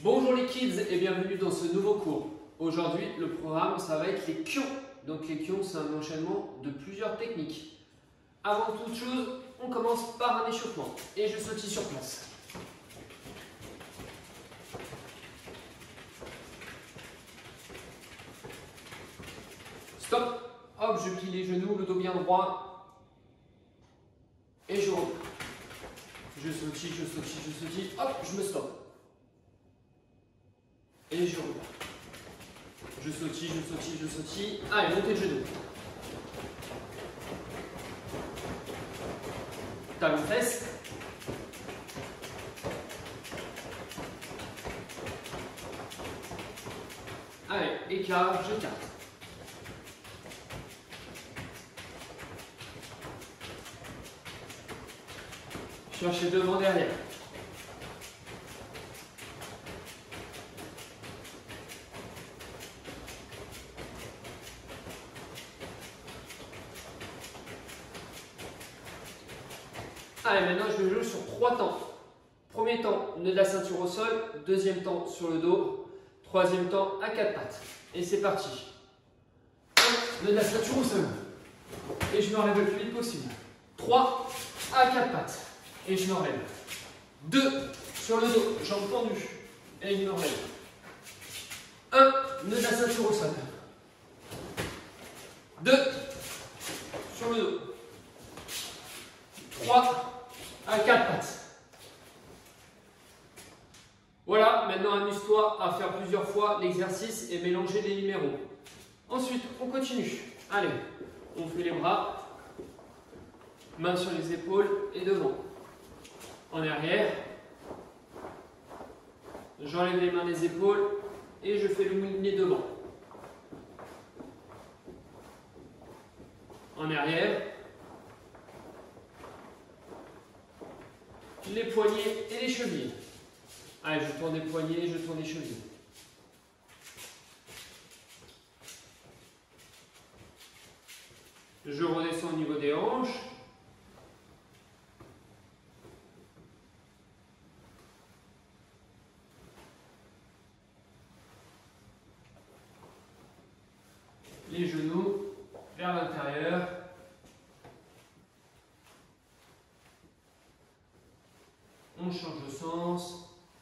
Bonjour les kids et bienvenue dans ce nouveau cours. Aujourd'hui, le programme, ça va être les kions. Donc les kions, c'est un enchaînement de plusieurs techniques. Avant toute chose, on commence par un échauffement et je sautille sur place. Stop. Hop, je plie les genoux, le dos bien droit. Et je reprends. Je sautille, je sautille, je sautille. Hop, je me stoppe. Et je repars. Je sautille, je sautille, je sautille. Allez, montée de genoux. Talon fesse. Allez, écart, j'écarte. Cherchez devant, derrière. Allez, maintenant je joue sur 3 temps. Premier temps, nœud de la ceinture au sol. Deuxième temps, sur le dos. Troisième temps, à 4 pattes. Et c'est parti. 1, nœud de la ceinture au sol. Et je me relève le plus vite possible. 3, à 4 pattes. Et je me relève. 2, sur le dos, jambes tendues. Et je me relève. 1, nœud de la ceinture au sol. 2, sur le dos. 3, à 4 pattes. Voilà, maintenant amuse-toi à faire plusieurs fois l'exercice et mélanger les numéros. Ensuite, on continue. Allez, on fait les bras, mains sur les épaules et devant. En arrière, j'enlève les mains des épaules et je fais le moulinet devant. En arrière, les poignets et les chevilles. Allez, je tourne les poignets, je tourne les chevilles. Je redescends au niveau des hanches. Les genoux vers l'intérieur. On change de sens.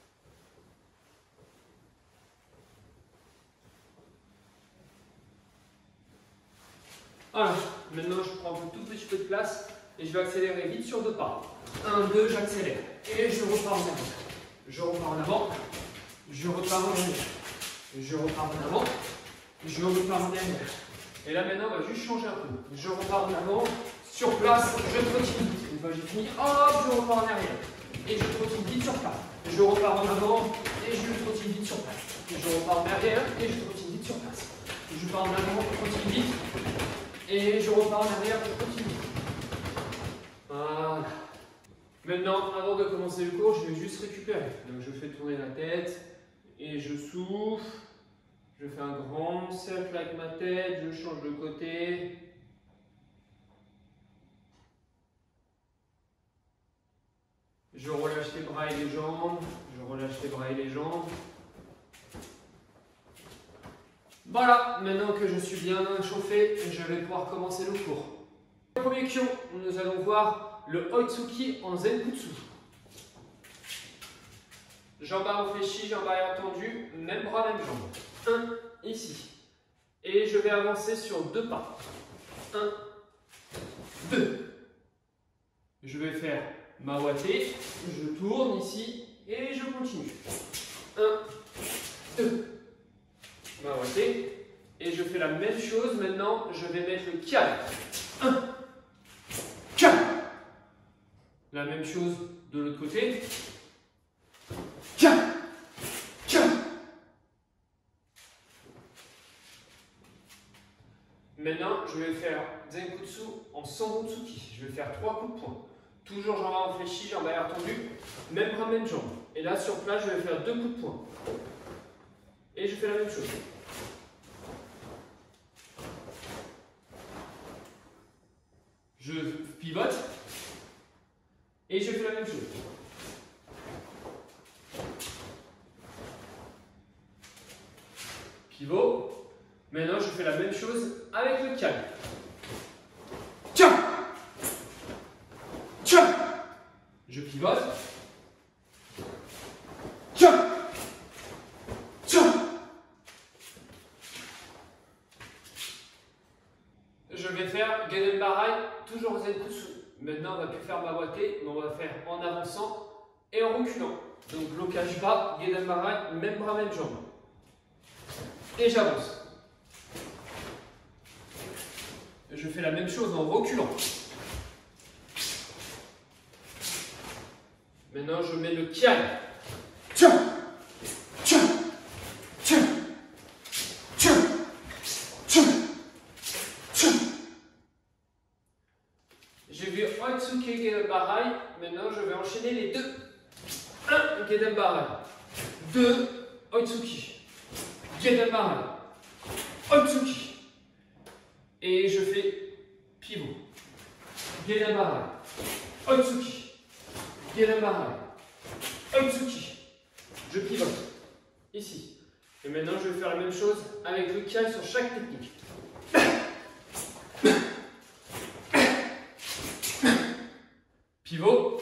Voilà, maintenant je prends un tout petit peu de place et je vais accélérer vite sur 2 pas. 1, 2, j'accélère. Et je repars en arrière. Je repars en avant. Je repars en arrière. Je repars en avant. Je repars en arrière. Et là maintenant, on va juste changer un peu. Je repars en avant. Sur place, je trottine vite. Une fois j'ai fini, hop, je repars en arrière. Et je trottine vite sur place. Je repars en avant et je trottine vite sur place. Je repars en arrière et je trottine vite sur place. Je pars en avant, je trottine vite. Et je repars en arrière, je trottine vite. Voilà. Maintenant, avant de commencer le cours, je vais juste récupérer. Donc je fais tourner la tête et je souffle. Je fais un grand cercle avec ma tête, je change de côté. Je relâche les bras et les jambes. Je relâche les bras et les jambes. Voilà, maintenant que je suis bien chauffé, je vais pouvoir commencer le cours. Premier kion, nous allons voir le Oitsuki en Zenkutsu. Jambes arrière fléchies, jambes arrière tendues, même bras, même jambes. 1, ici. Et je vais avancer sur 2 pas. 1, 2. Je vais faire ma wattée, je tourne ici et je continue. 1, 2. Ma wattée. Et je fais la même chose maintenant, je vais mettre le kiai. 1, kiai. La même chose de l'autre côté. Kiai, kiai. Maintenant, je vais faire Zenkutsu en Sanbutsuki. Je vais faire 3 coups de poing. Toujours jambes arrière fléchies, jambes arrière tendues, même bras, même jambe. Et là, sur place, je vais faire 2 coups de poing. Et je fais la même chose. Je pivote. Et je fais la même chose. pivot. Maintenant, je fais la même chose avec le kal. Tiens, tiens, je pivote. Tiens, tiens. Je vais faire Gedan Barai, toujours Zenkutsu. Maintenant, on ne va plus faire Mawate, mais on va faire en avançant et en reculant. Donc, blocage bas, Gedan Barai, même bras, même jambe. Et j'avance. Je fais la même chose en reculant. Maintenant, je mets le kiai. Tiens, tiens, tiens, tiens, tiens, tiens. J'ai vu Oitsuki Gedan Barai. Maintenant, je vais enchaîner les deux. 1. Gedan Barai. 2. Oitsuki. Gedan Barai. Oitsuki. Et je fais pivot. Gedan Barai. Oitsuki. Gedan Barai. Oitsuki. Je pivote. Ici. Et maintenant, je vais faire la même chose avec le kiai sur chaque technique. Pivot.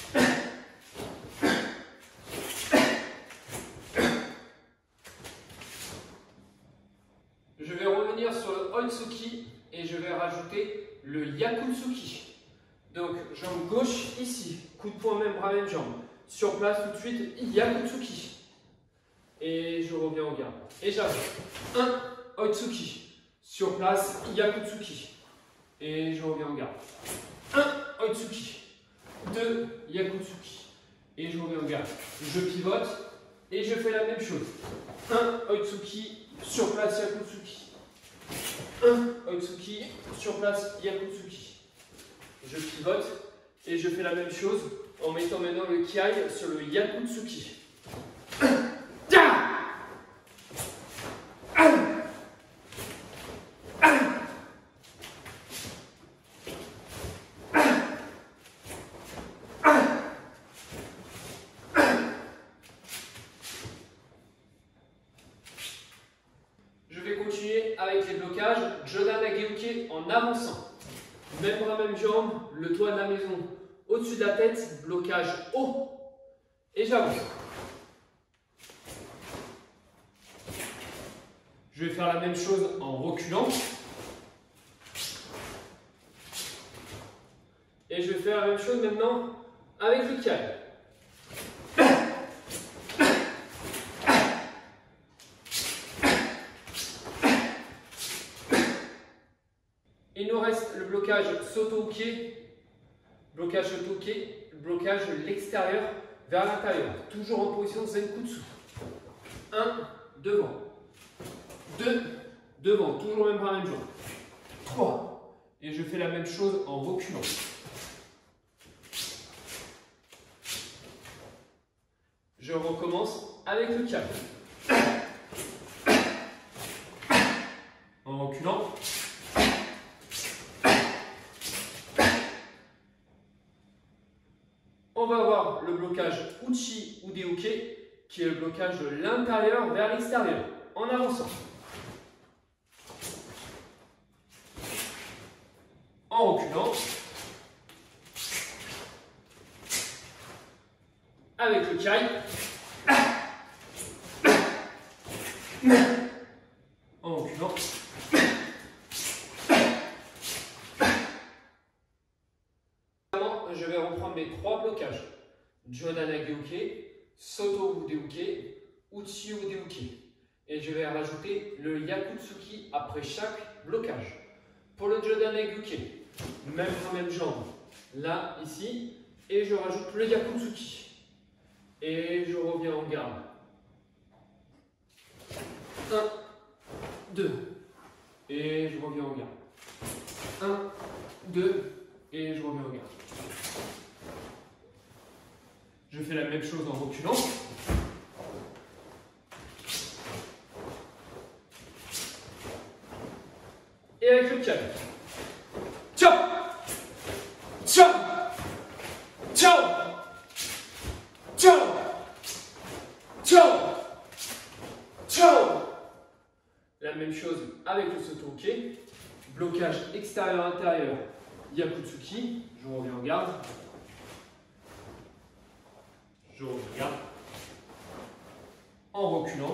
Je vais revenir sur le Oitsuki et je vais rajouter le Yakutsuki. Donc, jambe gauche ici, coup de poing même bras, même jambe. Sur place tout de suite, Yakutsuki. Et je reviens en garde. Et j'avance. 1. Oitsuki. Sur place, Yakutsuki. Et je reviens en garde. 1. Oitsuki. 2. Yakutsuki. Et je reviens en garde. Je pivote et je fais la même chose. 1. Oitsuki. Sur place, Yakutsuki. 1. Oitsuki. Sur place, Yakutsuki. Je pivote et je fais la même chose en mettant maintenant le kiai sur le Yakutsuki. Je vais continuer avec les blocages Jodan Nageuke en avançant. Même bras, même jambe, le toit de la maison au-dessus de la tête, blocage haut. Et j'avance. Je vais faire la même chose en reculant. Et je vais faire la même chose maintenant avec le kiai. Il nous reste le blocage Soto-Uke, blocage Soto-Uke, blocage l'extérieur vers l'intérieur, toujours en position Zenkutsu. 1, devant. 2, devant, toujours même bras, même jambe. 3, et je fais la même chose en reculant. Je recommence avec le kiai. En reculant. On va avoir le blocage Uchi Udeuke, qui est le blocage de l'intérieur vers l'extérieur, en avançant. En reculant. Avec le kiai. En reculant. Je vais reprendre mes 3 blocages. Jodan Nageuke, Soto Udeuke, Uchi Udeuke. Et je vais rajouter le Yakutsuki après chaque blocage. Pour le Jodan Nageuke, même bras, même jambe. Là, ici. Et je rajoute le Yakutsuki. Et je reviens en garde. 1, 2. Et je reviens en garde. 1, 2. Et je reviens en garde. Je fais la même chose en reculant. Et avec le kiai. Ciao! Ciao! Ciao! Ciao! Ciao! Ciao! la même chose avec le soto-uke. Blocage extérieur-intérieur, Yakutsuki. Je reviens en garde. Je reviens en garde. En reculant.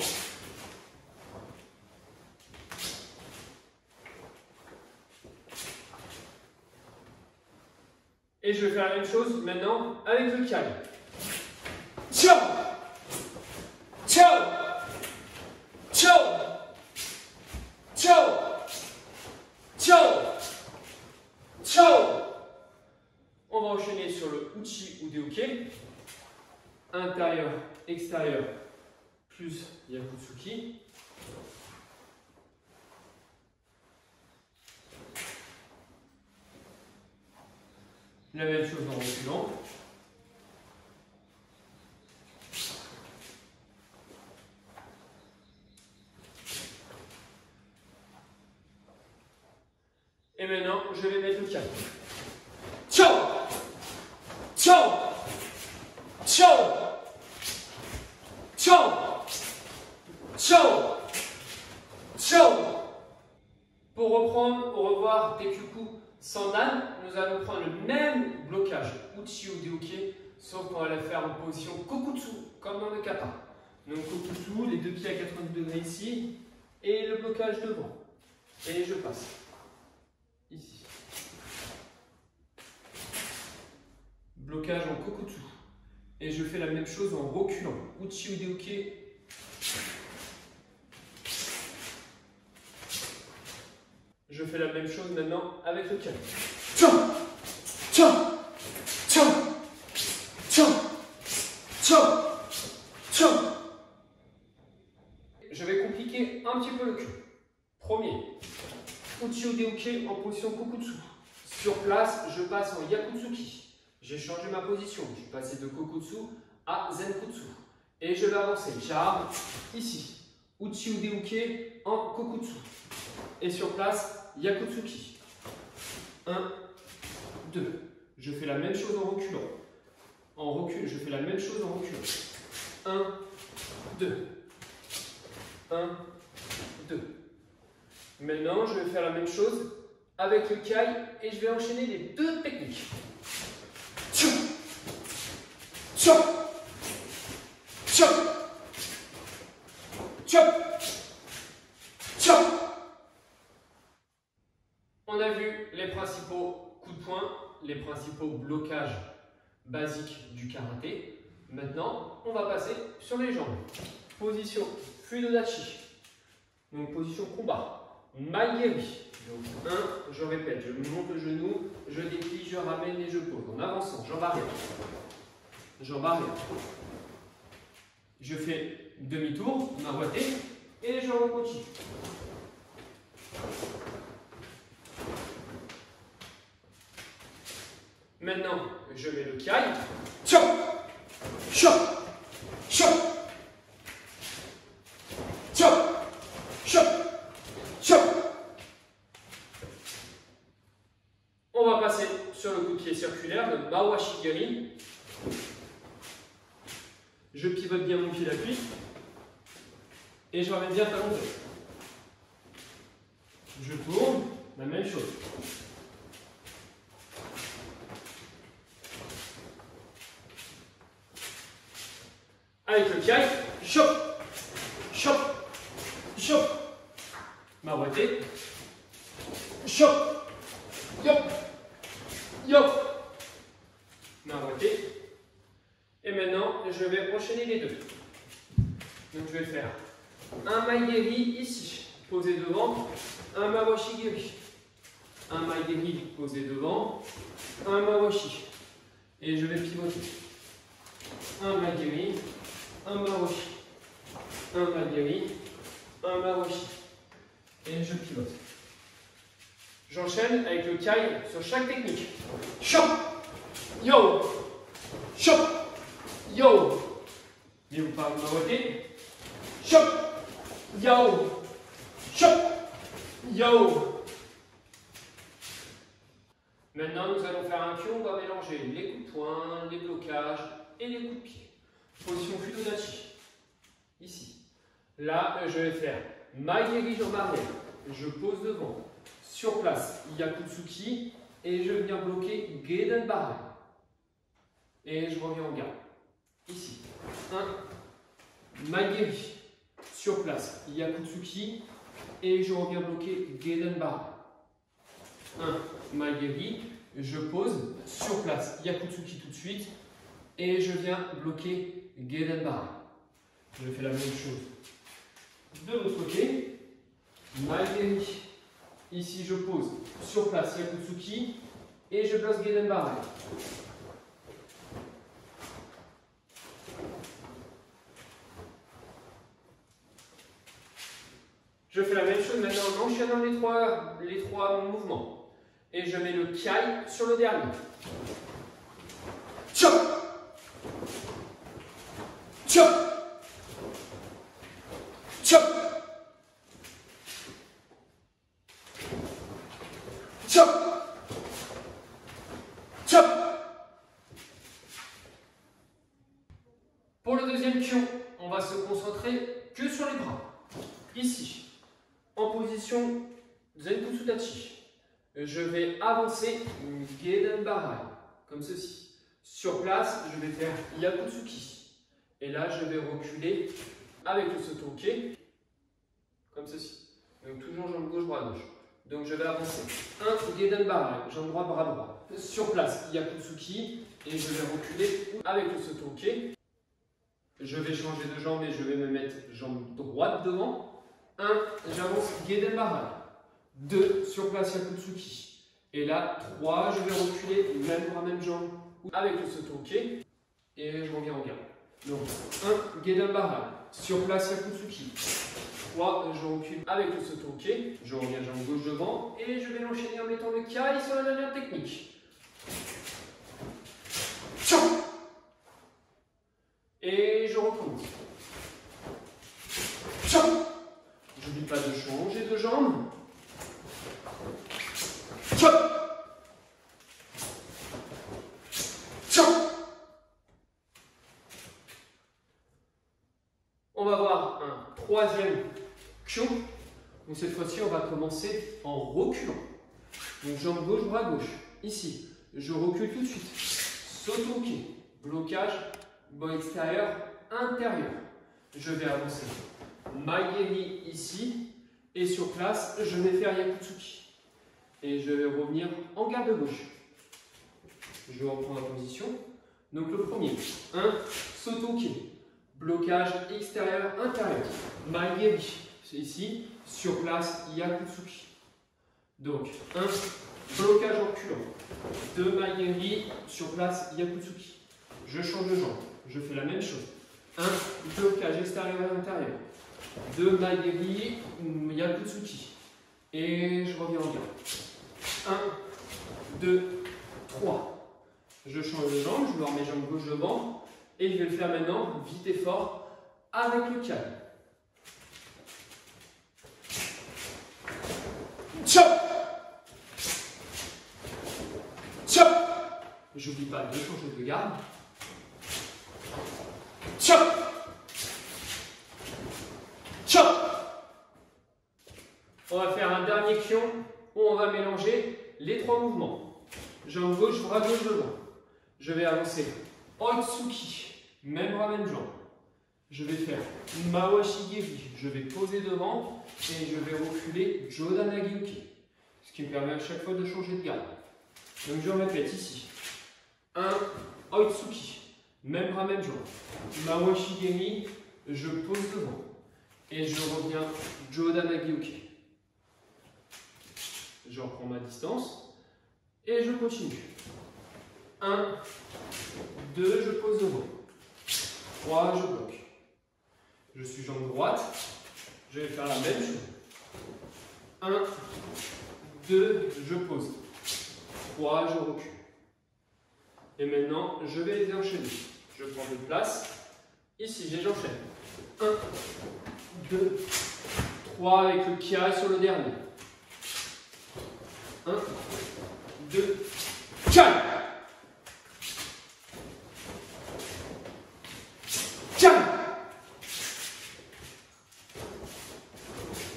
Et je vais faire la même chose maintenant avec le kai. Ciao! Ciao! Ciao! Ciao! Ciao! Ciao! On va enchaîner sur le uchi ude-uke. Intérieur, extérieur, plus Yakutsuki. La même chose en reculant. Et maintenant, je vais mettre le kai. Ciao! Ciao! Ciao! Ciao! Ciao! Ciao! Pour reprendre, au revoir Tekyuku Sandan, nous allons prendre le même blocage uchi ude-uke, sauf qu'on va le faire en position kokutsu, comme dans le kata. Donc kokutsu, les deux pieds à 90 degrés ici, et le blocage devant. Et je passe. Ici. Blocage en kokutsu. Et je fais la même chose en reculant. Uchi ude-uke. Je fais la même chose maintenant avec le kai. Ciao! Ciao! Ciao! Ciao! Ciao! Ciao! Je vais compliquer un petit peu le cul. Premier. Uchi ude-uke en position kokutsu. Sur place, je passe en yakutsuki. J'ai changé ma position. Je suis passé de kokutsu à zenkutsu. Et je vais avancer. J'arme ici. Uchi ude-uke en kokutsu. Et sur place, yakutsuki. 1, 2. Je fais la même chose en reculant. En recul, je fais la même chose en reculant. 1, 2. 1, 2. Maintenant, je vais faire la même chose avec le kai et je vais enchaîner les deux techniques. Tchou, tchou, tchou, tchou, tchou. On a vu les principaux coups de poing, les principaux blocages basiques du karaté. Maintenant, on va passer sur les jambes. Position Fudodachi. Donc position combat. Maigeri. Donc 1, je répète, je monte le genou, je déplie, je ramène et je pose. En avançant, jambe arrière. Jambe arrière. Je fais demi-tour, ma boîtée, et je recontinue. Maintenant, je mets le kai. Chop, chop, chop, chop, chop, chop. On va passer sur le coup de pied circulaire, le Mawashigiri. Je pivote bien mon pied d'appui et je ramène bien talon. Je tourne, la même chose. Avec le kai, chop, chop, chop. Ma boîtée, chop, yop, yop. Ma boîtée. Et maintenant, je vais enchaîner les deux. Donc je vais faire un maigeri ici, posé devant, un mawashigiri. Un maigeri posé devant, un mawashi. Et je vais pivoter. Un maigeri, un mawashi, un maigeri, un mawashi. Et je pivote. J'enchaîne avec le kai sur chaque technique. Chop, yo, chop, yo. Et vous parlez de ma beauté. Chop, yo, chop, yo. Maintenant, nous allons faire un kyo. On va mélanger les coups de poing, les blocages et les coups de pied. Position Fudodachi. Ici. Là, je vais faire Maigiri, jambe arrière. Je pose devant. Sur place, Yakutsuki. Et je viens bloquer Gedan Barai. Et je reviens en garde. Ici. 1. Maigiri. Sur place, Yakutsuki. Et je reviens bloquer Gedan Barai. 1. Maigiri. Je pose. Sur place, Yakutsuki tout de suite. Et je viens bloquer Gedan Barai. Je fais la même chose de l'autre côté. Maigiri. Ici, je pose. Sur place, Yakutsuki. Et je bloque Gedan Barai. Je fais la même chose maintenant en enchaînant les trois mouvements. Et je mets le Kai sur le dernier. Chop! Chop! Chop! Chop! Chop! Pour le deuxième kyo, on va se concentrer que sur les bras. Ici, en position Zenbutsu Tachi, je vais avancer Gedan Barai, comme ceci. Sur place, je vais faire Yakutsuki. Et là, je vais reculer avec le sotoke, comme ceci. Donc toujours jambe gauche, bras gauche. Donc je vais avancer. 1, Gedan Barai, jambe droite, bras droit. Sur place, Yakutsuki. Et je vais reculer avec le sotoke. Je vais changer de jambe et je vais me mettre jambe droite devant. 1, j'avance Gedan Barai. 2, sur place Yakutsuki. Et là, 3, je vais reculer, même bras, même jambe, avec le sotoke. Et je reviens en garde. Donc, 1, Gedan Barai. Sur place Yakutsuki. 3, je recule avec le sotoke. Je reviens jambe gauche devant. Et je vais l'enchaîner en mettant le Kai sur la dernière technique. Et je recommence. J'oublie pas de changer de jambe. On va voir un troisième kyo. Donc cette fois-ci, on va commencer en reculant. Donc jambe gauche, bras gauche. Ici, je recule tout de suite. Sotoke, blocage, bas extérieur, intérieur. Je vais avancer. Maigiri ici. Et sur place, je vais faire Yakutsuki. Et je vais revenir en garde gauche. Je reprends la position. Donc le premier. 1, sotoke. Blocage extérieur, intérieur. Maigiri. C'est ici. Sur place, Yakutsuki. Donc 1, blocage en reculant. 2, Maigiri. Sur place, Yakutsuki. Je change de jambe. Je fais la même chose. 1, blocage extérieur et intérieur. 2, Maigiri, Yakutsuki. Et je reviens en garde. 1, 2, 3. Je change de jambe, je me remets jambe gauche devant. Et je vais le faire maintenant, vite et fort, avec le Kai. Chop! Chop! J'oublie pas de changer de garde. Chop! Chop! On va faire un dernier kion où on va mélanger les trois mouvements. Jambe gauche, bras gauche devant. Je vais avancer Otsuki, même bras, même jambe. Je vais faire Mawashigiri. Je vais poser devant et je vais reculer Jodanagiuki. Ce qui me permet à chaque fois de changer de garde. Donc je répète ici. 1, Otsuki, même bras, même jambe. Mawashigiri, je pose devant. Et je reviens Jodanagiuki. Je reprends ma distance. Et je continue. 1, 2, je pose devant. 3, je bloque. Je suis jambe droite. Je vais faire la même chose. 1, 2, je pose. 3, je recule. Et maintenant, je vais les enchaîner. Je prends de place. Ici, j'enchaîne. 1, 2, 3 avec le Kai sur le dernier. 1, 2, Kai! Kai!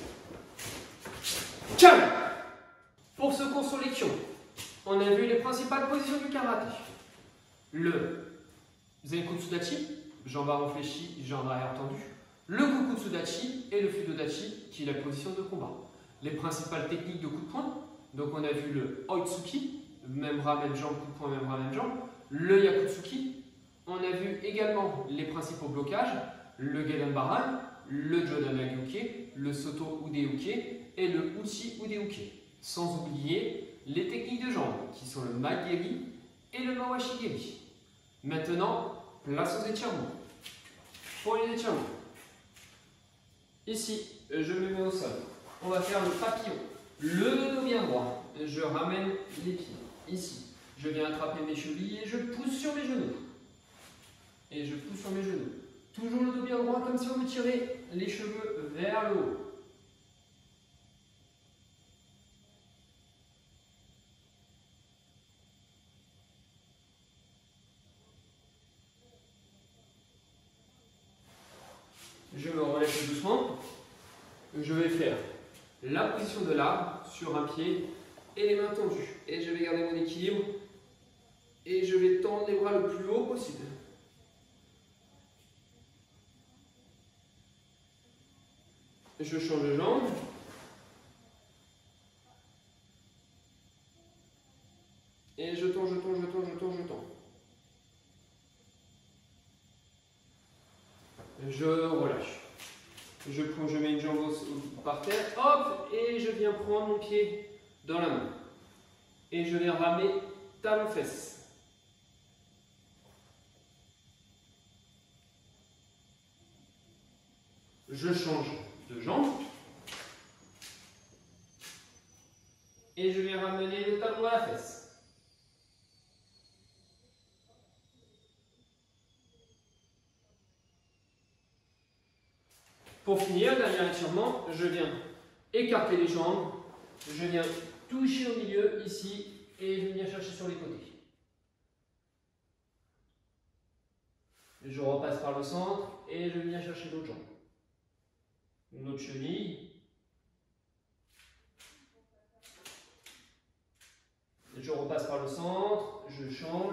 Calme. Pour ce cours sur les Kyo, on a vu les principales positions du karaté. Le Zenkutsudachi, jambes arrond fléchies, jambes arrière tendues. Le Kukutsudachi et le Fudodachi, qui est la position de combat. Les principales techniques de coup de poing, donc on a vu le Oitsuki, même bras, même jambe, coup de poing, même bras, même jambe. Le Yakutsuki, on a vu également les principaux blocages, le Gedanbaran, le Jodanagyoke, le Soto Udeuke et le Uchi Udeuke. Sans oublier les techniques de jambes, qui sont le Mageri et le Mawashigeri. Maintenant, place aux étirements. Pour les étirements, ici, je me mets au sol. On va faire le papillon. Le dos bien droit. Je ramène les pieds. Ici, je viens attraper mes chevilles et je pousse sur mes genoux. Et je pousse sur mes genoux. Toujours le dos bien droit, comme si on me tirait les cheveux vers le haut. Je me relève doucement. Je vais faire la position de l'arbre sur un pied et les mains tendues. Et je vais garder mon équilibre. Et je vais tendre les bras le plus haut possible. Je change de jambe. Et je tends, je tends, je tends, je tends, je tends. Je relâche. Je mets une jambe par terre, hop, et je viens prendre mon pied dans la main. Et je vais ramener talon-fesse. Je change de jambe. Et je viens ramener le talon à la fesse. Pour finir, dernier étirement, je viens écarter les jambes, je viens toucher au milieu ici et je viens chercher sur les côtés. Je repasse par le centre et je viens chercher l'autre jambe. Une autre cheville. Je repasse par le centre, je change.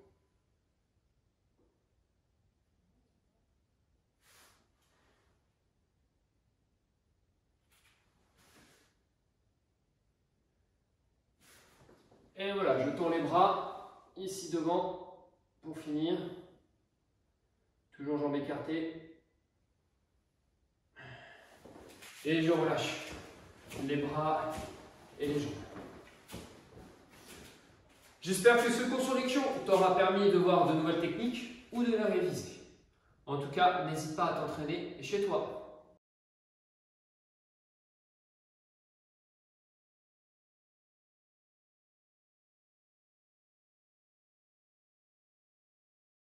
Et voilà, je tends les bras ici devant pour finir. Toujours jambes écartées. Et je relâche les bras et les jambes. J'espère que ce cours sur l'équion t'aura permis de voir de nouvelles techniques ou de les réviser. En tout cas, n'hésite pas à t'entraîner chez toi.